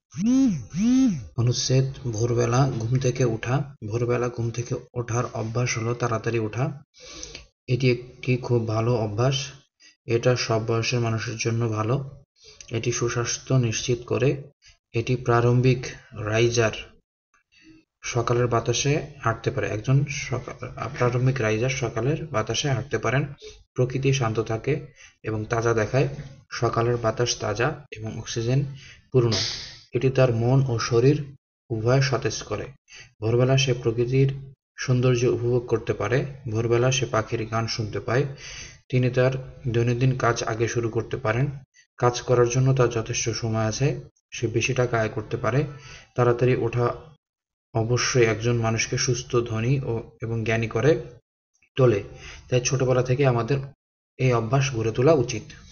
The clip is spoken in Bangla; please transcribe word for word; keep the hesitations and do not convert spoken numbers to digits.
অনুচ্ছেদ ভোরবেলা ঘুম থেকে ওঠা। ভোরবেলা ঘুম থেকে ওঠার অভ্যাস হলো তাড়াতাড়ি ওঠা। এটি একটি খুব ভালো অভ্যাস। এটা সব বয়সের মানুষের জন্য ভালো। এটি সুস্বাস্থ্য নিশ্চিত করে। এটি প্রারম্ভিক রাইজার সকালের বাতাসে হাঁটতে পারে। একজন সকাল প্রারম্ভিক রাইজার সকালের বাতাসে হাঁটতে পারেন। প্রকৃতি শান্ত থাকে এবং তাজা দেখায়। সকালের বাতাস তাজা এবং অক্সিজেন পূর্ণ। এটি তার মন ও শরীর উভয় সতেজ করে। ভোরবেলা সে প্রকৃতির সৌন্দর্য উপভোগ করতে পারে। ভোরবেলা সে পাখির গান শুনতে পায়। তিনি তার দৈনন্দিন কাজ আগে শুরু করতে পারেন। কাজ করার জন্য তার যথেষ্ট সময় আছে। সে বেশি টাকা আয় করতে পারে। তাড়াতাড়ি ওঠা অবশ্যই একজন মানুষকে সুস্থ, ধনী ও এবং জ্ঞানী করে তোলে। তাই ছোটবেলা থেকে আমাদের এই অভ্যাস গড়ে তোলা উচিত।